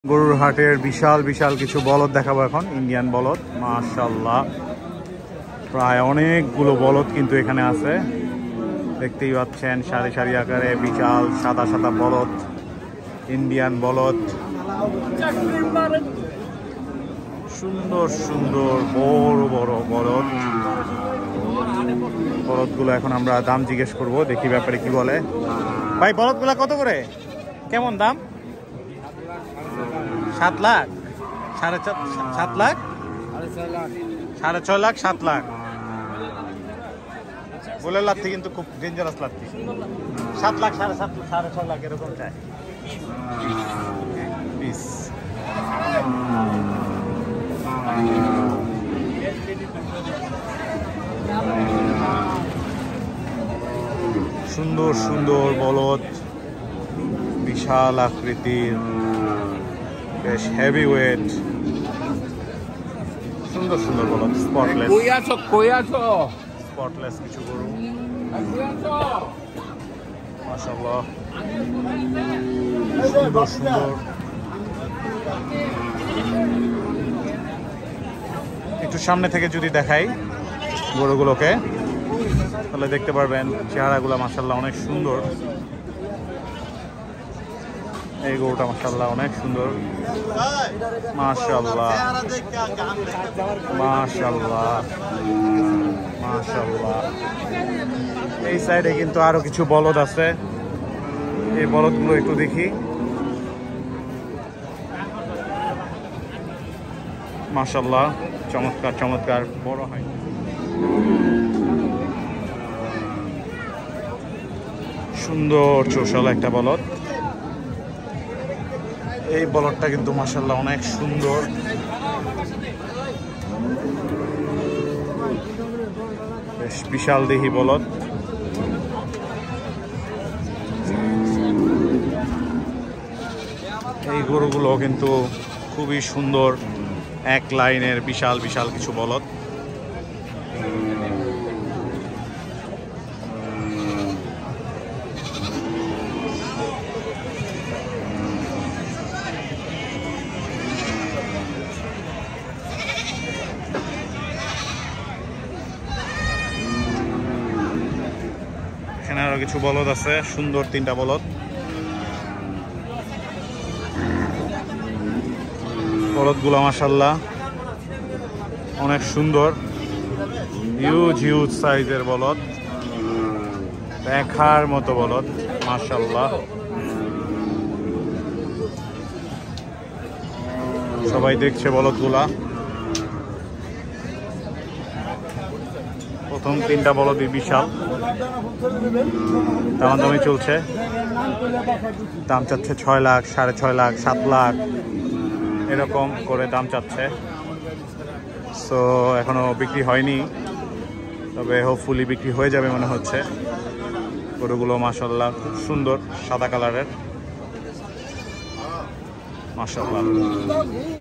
গরুর হাটের বিশাল বিশাল কিছু বলদ দেখাবো এখন, ইন্ডিয়ান বলদ। মাশাআল্লাহ, প্রায় অনেকগুলো বলদ কিন্তু এখানে আছে, দেখতেই পাচ্ছেন সারি সারি আকারে বিশাল সাদা সাদা বলদ, ইন্ডিয়ান বলদ। সুন্দর সুন্দর বড় বড় বলদ। বলদগুলো এখন আমরা দাম জিজ্ঞেস করব, দেখি ব্যাপারে কি বলে। ভাই, বলদগুলো কত করে, কেমন দাম? 7 লাখ, 7.5 লাখ, 6.5 লাখ, 7 লাখ বলে লাত্তি, কিন্তু খুব ডেঞ্জারাস লাত্তি। 7 লাখ, 7.5 লাখ, 6.5 লাখ এরকম চাই। সুন্দর সুন্দর বলদ, বিশাল আকৃতির, বেশ হেভি ওয়েট, সুন্দর সুন্দর বলদ। স্পটলেস কিছু গরু, মাশাআল্লাহ, সুন্দর সুন্দর। একটু সামনে থেকে যদি দেখাই গরুগুলোকে, তাহলে দেখতে পারবেন চেহারাগুলো মাশাআল্লাহ অনেক সুন্দর। এই গরুটা মাশাআল্লাহ অনেক সুন্দর, মাশাআল্লাহ মাশাআল্লাহ মাশাআল্লাহ। এই সাইডে কিন্তু আরো কিছু বলদ আছে, এই বলদগুলো একটু দেখি। মাশাআল্লাহ, চমৎকার চমৎকার, বড় হয়। সুন্দর চোষাল একটা বলদ। এই বলদটা কিন্তু মাশাআল্লাহ অনেক সুন্দর, বেশ বিশাল দেহি বলদ। এই গরুগুলো কিন্তু খুবই সুন্দর, এক লাইনের বিশাল বিশাল কিছু বলদ। এখানে আরো কিছু বলদ আছে, সুন্দর 3টা বলদ। বলদগুলো মাশাআল্লাহ অনেক সুন্দর, হিউজ হিউজ সাইজের বলদ, দেখার মতো বলদ মাশাআল্লাহ। সবাই দেখছে বলদগুলা। প্রথম 3টা বলদই বিশাল, দামাদামি চলছে। দাম চাচ্ছে 6 লাখ, 6.5 লাখ, 7 লাখ এরকম করে দাম চাচ্ছে। সো এখনো বিক্রি হয়নি, তবে হোপফুলি বিক্রি হয়ে যাবে মনে হচ্ছে। গরুগুলো মাশাআল্লাহ খুব সুন্দর, সাদা কালারের, মাশাআল্লাহ।